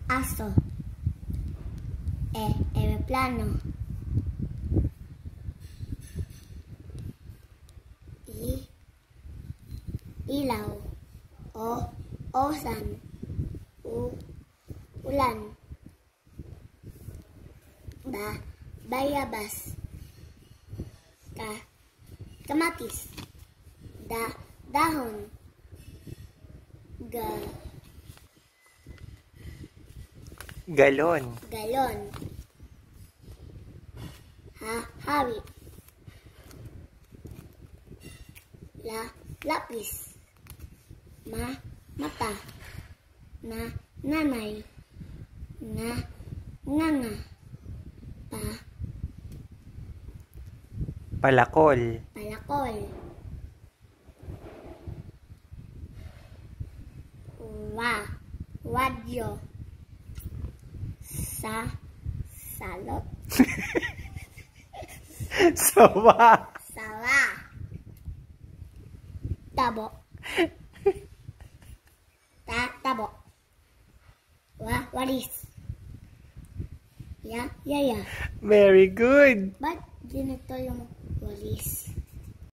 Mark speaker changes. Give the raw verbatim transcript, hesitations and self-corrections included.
Speaker 1: Aso. E, aeroplano. I, ilaw. O, osan. U, ulan. Ba, bayabas. Ka, kamatis. Da, dahon. Ga,
Speaker 2: galon.
Speaker 1: galon. Ha, hari. La, lapis. Ma, mata. Na, nanay. Na, nganga. Pa,
Speaker 2: Palakol.
Speaker 1: palakol. Wa, wadyo. Sa, salot.
Speaker 2: Sawa.
Speaker 1: Sawa. Tabo. Ta, tabo. Wa, walis. Ya, yaya.
Speaker 2: Very good.
Speaker 1: Ba't ganito yung walis?